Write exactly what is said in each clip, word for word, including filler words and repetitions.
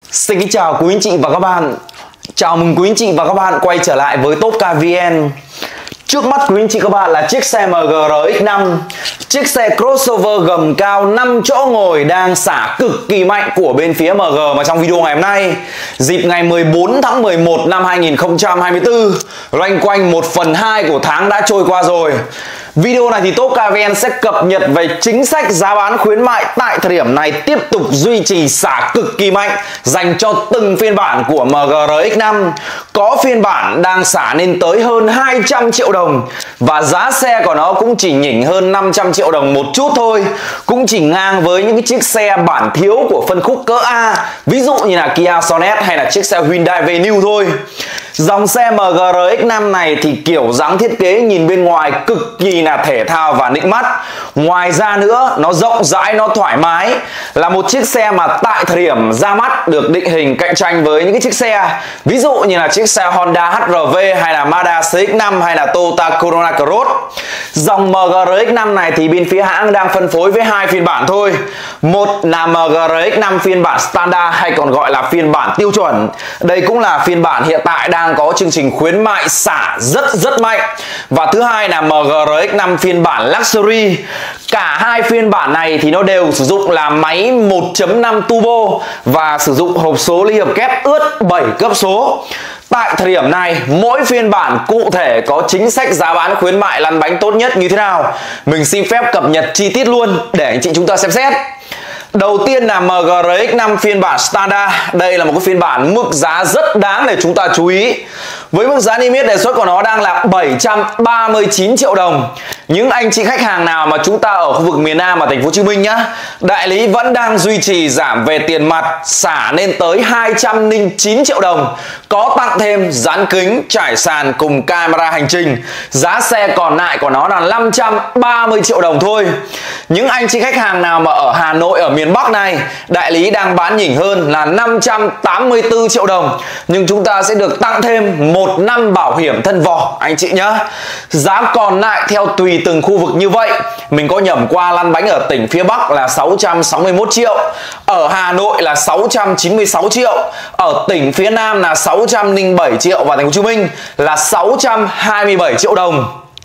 Xin kính chào quý anh chị và các bạn. Chào mừng quý anh chị và các bạn quay trở lại với Top Car vê en. Trước mắt quý anh chị các bạn là chiếc xe em giê rờ ích năm, chiếc xe crossover gầm cao năm chỗ ngồi đang xả cực kỳ mạnh của bên phía em giê. Mà trong video ngày hôm nay, dịp ngày mười bốn tháng mười một năm hai nghìn không trăm hai mươi tư, loanh quanh một phần hai của tháng đã trôi qua rồi. Video này thì Top Car vê en sẽ cập nhật về chính sách giá bán khuyến mại tại thời điểm này tiếp tục duy trì xả cực kỳ mạnh dành cho từng phiên bản của em giê rờ ích năm. Có phiên bản đang xả lên tới hơn hai trăm triệu đồng và giá xe của nó cũng chỉ nhỉnh hơn năm trăm triệu đồng một chút thôi, cũng chỉ ngang với những cái chiếc xe bản thiếu của phân khúc cỡ A, ví dụ như là Kia Sonet hay là chiếc xe Hyundai Venue thôi. Dòng xe em giê rờ ích năm này thì kiểu dáng thiết kế nhìn bên ngoài cực kỳ là thể thao và nịnh mắt. Ngoài ra nữa, nó rộng rãi, nó thoải mái, là một chiếc xe mà tại thời điểm ra mắt được định hình cạnh tranh với những cái chiếc xe ví dụ như là chiếc xe Honda hát rờ vê hay là Mazda xê ích năm hay là Toyota Corolla Cross. Dòng em giê rờ ích năm này thì bên phía hãng đang phân phối với hai phiên bản thôi. Một là em giê rờ ích năm phiên bản standard hay còn gọi là phiên bản tiêu chuẩn. Đây cũng là phiên bản hiện tại đang có chương trình khuyến mại xả rất rất mạnh. Và thứ hai là em giê rờ ích năm phiên bản Luxury. Cả hai phiên bản này thì nó đều sử dụng là máy một chấm năm turbo và sử dụng hộp số ly hợp kép ướt bảy cấp số. Tại thời điểm này, mỗi phiên bản cụ thể có chính sách giá bán khuyến mại lăn bánh tốt nhất như thế nào, mình xin phép cập nhật chi tiết luôn để anh chị chúng ta xem xét. Đầu tiên là em giê rờ ích năm phiên bản Standard. Đây là một cái phiên bản mức giá rất đáng để chúng ta chú ý. Với mức giá niêm yết đề xuất của nó đang là bảy trăm ba mươi chín triệu đồng. Những anh chị khách hàng nào mà chúng ta ở khu vực miền Nam và thành phố Hồ Chí Minh nhá, đại lý vẫn đang duy trì giảm về tiền mặt, xả lên tới hai trăm lẻ chín triệu đồng. Có tặng thêm dán kính, trải sàn cùng camera hành trình. Giá xe còn lại của nó là năm trăm ba mươi triệu đồng thôi. Những anh chị khách hàng nào mà ở Hà Nội, ở miền Bắc này, đại lý đang bán nhỉnh hơn là năm trăm tám mươi tư triệu đồng. Nhưng chúng ta sẽ được tặng thêm một năm bảo hiểm thân vỏ anh chị nhá. Giá còn lại theo tùy từng khu vực như vậy. Mình có nhẩm qua lăn bánh ở tỉnh phía Bắc là sáu trăm sáu mươi mốt triệu, ở Hà Nội là sáu trăm chín mươi sáu triệu, ở tỉnh phía Nam là sáu trăm lẻ bảy triệu và thành phố Hồ Chí Minh là sáu trăm hai mươi bảy triệu đồng.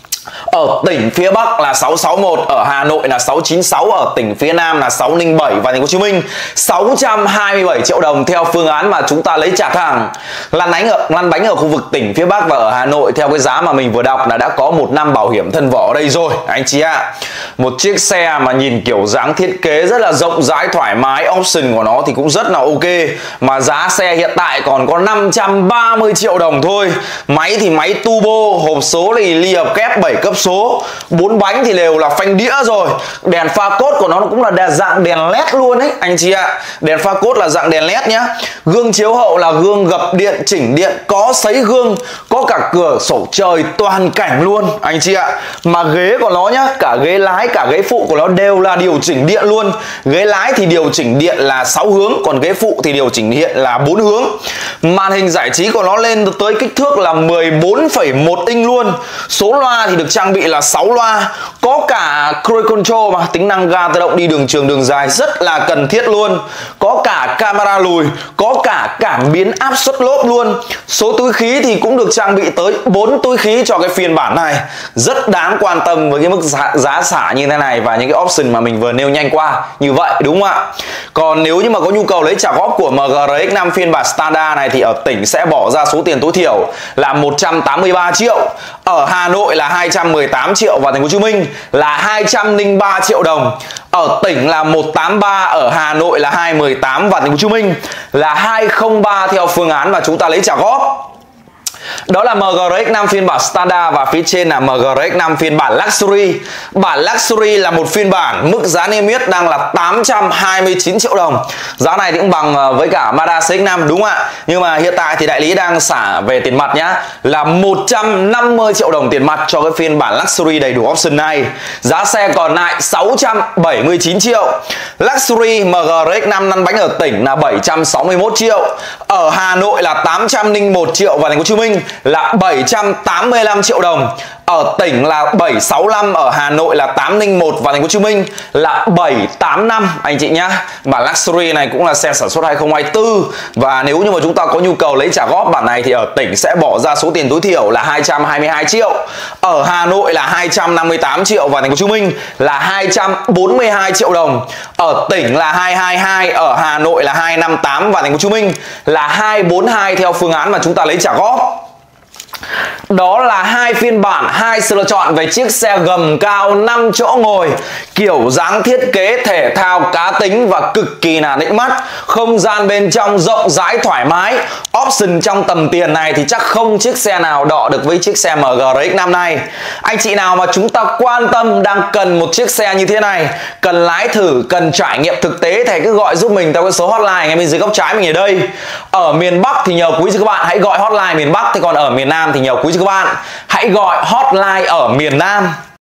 Ở tỉnh phía Bắc là sáu trăm sáu mươi mốt, ở Hà Nội là sáu trăm chín mươi sáu, ở tỉnh phía Nam là sáu trăm lẻ bảy và thành phố Hồ Chí Minh sáu trăm hai mươi bảy triệu đồng theo phương án mà chúng ta lấy trả thẳng. Lăn bánh ở lăn bánh ở khu vực tỉnh phía Bắc và ở Hà Nội theo cái giá mà mình vừa đọc là đã có một năm bảo hiểm thân vỏ ở đây rồi anh chị ạ. À, một chiếc xe mà nhìn kiểu dáng thiết kế rất là rộng rãi thoải mái, option của nó thì cũng rất là ok, mà giá xe hiện tại còn có năm trăm ba mươi triệu đồng thôi. Máy thì máy turbo, hộp số thì ly hợp kép bảy cấp số, bốn bánh thì đều là phanh đĩa rồi. Đèn pha cốt của nó cũng là đèn dạng đèn led luôn đấy anh chị ạ. Đèn pha cốt là dạng đèn led nhá. Gương chiếu hậu là gương gập điện, chỉnh điện, có sấy gương, có cả cửa sổ trời toàn cảnh luôn anh chị ạ. Mà ghế của nó nhá, cả ghế lái cả ghế phụ của nó đều là điều chỉnh điện luôn. Ghế lái thì điều chỉnh điện là sáu hướng, còn ghế phụ thì điều chỉnh điện là bốn hướng. Màn hình giải trí của nó lên tới kích thước là mười bốn phẩy một inch luôn. Số loa thì được trang bị là sáu loa, có cả cruise control mà tính năng ga tự động đi đường trường đường dài rất là cần thiết luôn, có cả camera lùi, có cả cảm biến áp suất lốp luôn. Số túi khí thì cũng được trang bị tới bốn túi khí cho cái phiên bản này, rất đáng quan tâm với cái mức giá, giá xả như thế này và những cái option mà mình vừa nêu nhanh qua như vậy, đúng không ạ? Còn nếu như mà có nhu cầu lấy trả góp của em giê rờ ích năm phiên bản Standard này thì ở tỉnh sẽ bỏ ra số tiền tối thiểu là một trăm tám mươi ba triệu, ở Hà Nội là hai trăm mười tám triệu và thành phố Hồ Chí Minh là hai trăm lẻ ba triệu đồng. Ở tỉnh là một trăm tám mươi ba, ở Hà Nội là hai trăm mười tám và thành phố Hồ Chí Minh là hai trăm lẻ ba theo phương án mà chúng ta lấy trả góp. Đó là em giê rờ ích năm phiên bản Standard và phía trên là em giê rờ ích năm phiên bản Luxury. Bản Luxury là một phiên bản mức giá niêm yết đang là tám trăm hai mươi chín triệu đồng. Giá này cũng bằng với cả Mazda xê ích năm đúng không ạ? Nhưng mà hiện tại thì đại lý đang xả về tiền mặt nhá là một trăm năm mươi triệu đồng tiền mặt cho cái phiên bản Luxury đầy đủ option này. Giá xe còn lại sáu trăm bảy mươi chín triệu. Luxury em giê rờ ích năm lăn bánh ở tỉnh là bảy trăm sáu mươi mốt triệu, ở Hà Nội là tám trăm lẻ một triệu và thành phố Hồ Chí Minh là bảy trăm tám mươi lăm triệu đồng. ở tỉnh là bảy sáu lăm, ở Hà Nội là tám không một và thành phố Hồ Chí Minh là bảy tám năm anh chị nhá. Bản Luxury này cũng là xe sản xuất hai không hai tư, và nếu như mà chúng ta có nhu cầu lấy trả góp bản này thì ở tỉnh sẽ bỏ ra số tiền tối thiểu là hai trăm hai mươi hai triệu, ở Hà Nội là hai trăm năm mươi tám triệu và thành phố Hồ Chí Minh là hai trăm bốn mươi hai triệu đồng. Ở tỉnh là hai hai hai, ở Hà Nội là hai năm tám và thành phố Hồ Chí Minh là hai bốn hai theo phương án mà chúng ta lấy trả góp. Đó là hai phiên bản, hai sự lựa chọn về chiếc xe gầm cao năm chỗ ngồi, kiểu dáng thiết kế thể thao cá tính và cực kỳ là nịnh mắt. Không gian bên trong rộng rãi thoải mái. Option trong tầm tiền này thì chắc không chiếc xe nào đọ được với chiếc xe em giê rờ ích năm này. Anh chị nào mà chúng ta quan tâm đang cần một chiếc xe như thế này, cần lái thử, cần trải nghiệm thực tế thì cứ gọi giúp mình theo cái số hotline ngay bên dưới góc trái mình ở đây. Ở miền Bắc thì nhờ quý vị các bạn hãy gọi hotline miền Bắc, thì còn ở miền Nam thì nhờ quý vị các bạn hãy gọi hotline ở miền Nam.